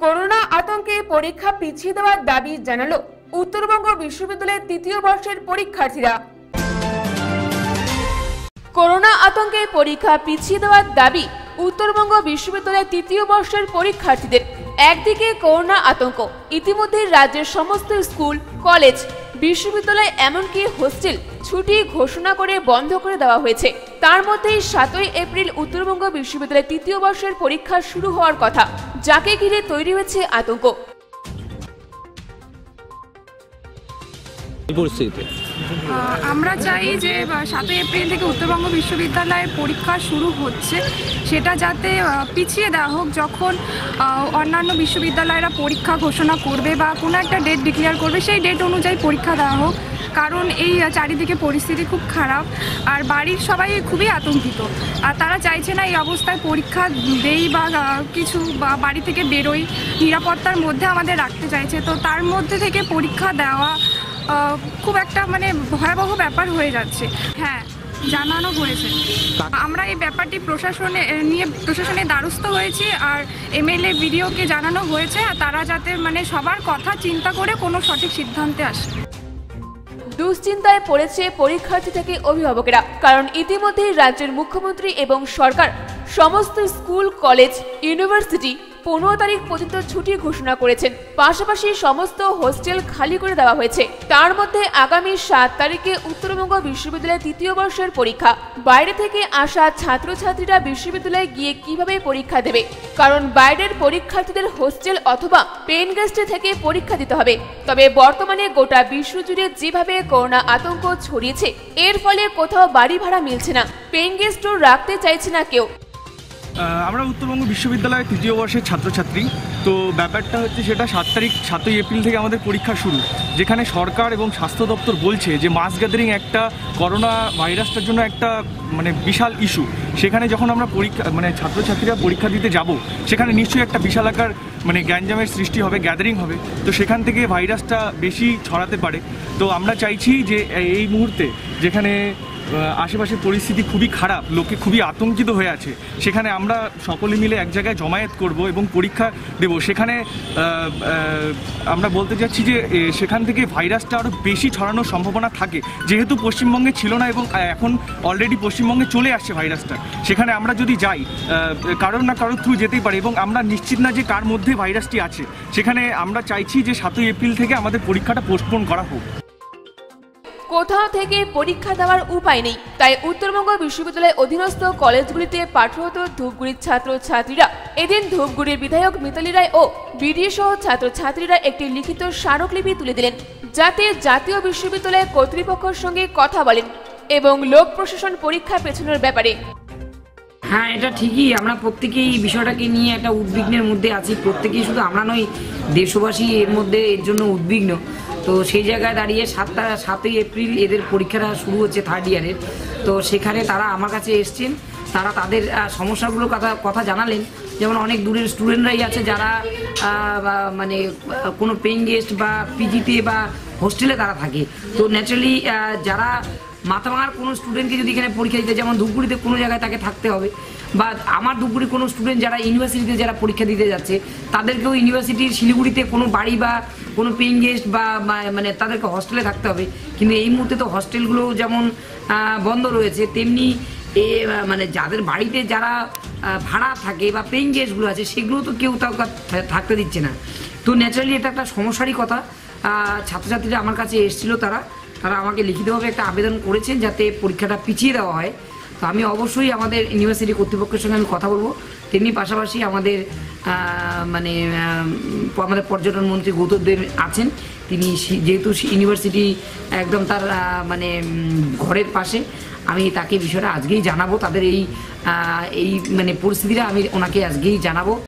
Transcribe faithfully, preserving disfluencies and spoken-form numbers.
Corona আতঙ্কে পরীক্ষা পিছিয়ে দেওয়ার দাবি জানালো উত্তরবঙ্গ বিশ্ববিদ্যালয়ের তৃতীয় বর্ষের পরীক্ষার্থীরা। করোনা আতঙ্কে পরীক্ষা পিছিয়ে দেওয়ার দাবি উত্তরবঙ্গ বিশ্ববিদ্যালয়ের তৃতীয় বর্ষের পরীক্ষার্থীদের। একদিকে করোনা আতঙ্ক, ইতিমধ্যে রাজ্যের সমস্ত স্কুল, কলেজ, বিশ্ববিদ্যালয় এমনকি হোস্টেল ছুটি ঘোষণা করে বন্ধ করে দেওয়া হয়েছে। তার মধ্যেই সাতই এপ্রিল উত্তরবঙ্গ বিশ্ববিদ্যালয়ের তৃতীয় বর্ষের পরীক্ষা শুরু হওয়ার কথা, যাকে ঘিরে তৈরি হয়েছে আতঙ্ক। আমরা চাই যে সাতই এপ্রিল থেকে উত্তরবঙ্গ বিশ্ববিদ্যালয়ের পরীক্ষা শুরু হচ্ছে সেটা যাতে পিছিয়ে দেওয়া হোক। যখন অন্যান্য বিশ্ববিদ্যালয়রা পরীক্ষা ঘোষণা করবে বা কোনো একটা ডেট ডিক্লেয়ার করবে, সেই ডেট অনুযায়ী পরীক্ষা দেওয়া হোক। কারণ এই চারিদিকে পরিস্থিতি খুব খারাপ, আর বাড়ির সবাই খুবই আতঙ্কিত, আর তারা চাইছে না এই অবস্থায় পরীক্ষা দেই বা কিছু বা বাড়ি থেকে বেরোই, নিরাপত্তার মধ্যে আমাদের রাখতে চাইছে। তো তার মধ্যে থেকে পরীক্ষা দেওয়া খুব একটা মানে ভয়াবহ ব্যাপার হয়ে যাচ্ছে। হ্যাঁ, জানানো হয়েছে। আমরা এই ব্যাপারটি প্রশাসনে নিয়ে প্রশাসনের দ্বারস্থ হয়েছি, আর এমএলএ বিডিওকে জানানো হয়েছে, আর তারা যাতে মানে সবার কথা চিন্তা করে কোনো সঠিক সিদ্ধান্তে আসে। দুশ্চিন্তায় পড়েছে পরীক্ষার্থী থেকে অভিভাবকেরা, কারণ ইতিমধ্যেই রাজ্যের মুখ্যমন্ত্রী এবং সরকার সমস্ত স্কুল, কলেজ, ইউনিভার্সিটি পনেরো তারিখ পর্যন্ত ছুটি ঘোষণা করেছেন। পাশাপাশি সমস্ত হোস্টেল খালি করে দেওয়া হয়েছে। তার মধ্যে আগামী সাত তারিখে উত্তরবঙ্গ বিশ্ববিদ্যালয়ের তৃতীয় বর্ষের পরীক্ষা। বাইরে থেকে আসা ছাত্রছাত্রীরা বিশ্ববিদ্যালয়ে গিয়ে কিভাবে পরীক্ষা দেবে? কারণ বাইরের পরীক্ষার্থীদের হোস্টেল অথবা পেন গেস্টে থেকে পরীক্ষা দিতে হবে। তবে বর্তমানে গোটা বিশ্বজুড়ে যেভাবে করোনা আতঙ্ক ছড়িয়েছে, এর ফলে কোথাও বাড়ি ভাড়া মিলছে না, পেন গেস্টও রাখতে চাইছে না কেউ। আমরা উত্তরবঙ্গ বিশ্ববিদ্যালয়ের তৃতীয় বর্ষের ছাত্রছাত্রী। তো ব্যাপারটা হচ্ছে সেটা সাত তারিখ সাতই এপ্রিল থেকে আমাদের পরীক্ষা শুরু, যেখানে সরকার এবং স্বাস্থ্য দপ্তর বলছে যে মাস গ্যাদারিং একটা করোনা ভাইরাসটার জন্য একটা মানে বিশাল ইস্যু। সেখানে যখন আমরা পরীক্ষা মানে ছাত্রছাত্রীরা পরীক্ষা দিতে যাব, সেখানে নিশ্চয়ই একটা বিশাল আকার মানে গ্যাঞ্জামের সৃষ্টি হবে, গ্যাদারিং হবে। তো সেখান থেকে ভাইরাসটা বেশি ছড়াতে পারে। তো আমরা চাইছি যে এই মুহূর্তে যেখানে আশেপাশের পরিস্থিতি খুবই খারাপ, লোকে খুবই আতঙ্কিত হয়ে আছে, সেখানে আমরা সকলে মিলে এক জায়গায় জমায়েত করব এবং পরীক্ষা দেব। সেখানে আমরা বলতে চাচ্ছি যে সেখান থেকে ভাইরাসটা আরও বেশি ছড়ানোর সম্ভাবনা থাকে, যেহেতু পশ্চিমবঙ্গে ছিল না এবং এখন অলরেডি পশ্চিমবঙ্গে চলে আসছে ভাইরাসটা। সেখানে আমরা যদি যাই, কারোর না কারোর থ্রু যেতেই পারে এবং আমরা নিশ্চিত না যে কার মধ্যে ভাইরাসটি আছে। সেখানে আমরা চাইছি যে সাতই এপ্রিল থেকে আমাদের পরীক্ষাটা পোস্টপোন করা হোক। কোথাও থেকে পরীক্ষা দেওয়ার উপায় নেই, তাই উত্তরবঙ্গ বিশ্ববিদ্যালয়ের অধীনস্থ কলেজগুলিতে পাঠরত ধূপগুড়ির ছাত্র ছাত্রীরা এদিন ধূপগুড়ির বিধায়ক মিতালি রায় ও বিডিও সহ ছাত্র ছাত্রীরা একটি লিখিত স্মারকলিপি তুলে দিলেন, যাতে জাতীয় বিশ্ববিদ্যালয় কর্তৃপক্ষের সঙ্গে কথা বলেন এবং লোক প্রশাসন পরীক্ষা পেছানোর ব্যাপারে। হ্যাঁ, এটা ঠিকই। আমরা প্রত্যেকেই এই বিষয়টাকে নিয়ে একটা উদ্বিগ্নের মধ্যে আছি। প্রত্যেকেই, শুধু আমরা নই, দেশবাসী এর মধ্যে এর জন্য উদ্বিগ্ন। তো সেই জায়গায় দাঁড়িয়ে সাতটা সাতই এপ্রিল এদের পরীক্ষাটা শুরু হচ্ছে থার্ড ইয়ারের। তো সেখানে তারা আমার কাছে এসছেন, তারা তাদের সমস্যাগুলোর কথা কথা জানালেন। যেমন অনেক দূরের স্টুডেন্টরাই আছে যারা মানে কোনো পেইং গেস্ট বা পিজিতে বা হোস্টেলে তারা থাকে। তো ন্যাচারালি যারা মাথাভাঙার কোনো স্টুডেন্টকে যদি এখানে পরীক্ষা দিতে, যেমন ধূপগুড়িতে কোনো জায়গায় তাকে থাকতে হবে, বা আমার ধূপগুড়ির কোনো স্টুডেন্ট যারা ইউনিভার্সিটিতে যারা পরীক্ষা দিতে যাচ্ছে, তাদেরকেও ইউনিভার্সিটির শিলিগুড়িতে কোনো বাড়ি বা কোনো পেইং গেস্ট বা মানে তাদেরকে হস্টেলে থাকতে হবে। কিন্তু এই মুহূর্তে তো হস্টেলগুলো যেমন বন্ধ রয়েছে, তেমনি এ মানে যাদের বাড়িতে যারা ভাড়া থাকে বা পেইং গেস্টগুলো আছে, সেগুলো তো কেউ তাও থাকতে দিচ্ছে না। তো ন্যাচারালি এটা একটা সমস্যারই কথা। ছাত্রছাত্রীরা আমার কাছে এসেছিল, তারা তারা আমাকে লিখিতভাবে একটা আবেদন করেছেন যাতে পরীক্ষাটা পিছিয়ে দেওয়া হয়। তো আমি অবশ্যই আমাদের ইউনিভার্সিটি কর্তৃপক্ষের সঙ্গে আমি কথা বলবো। তেমনি পাশাপাশি আমাদের মানে আমাদের পর্যটন মন্ত্রী গৌতম দেব আছেন, তিনি যেহেতু ইউনিভার্সিটি একদম তার মানে ঘরের পাশে, আমি তাকে বিষয়টা আজকেই জানাবো। তাদের এই এই মানে পরিস্থিতিটা আমি ওনাকে আজকেই জানাবো।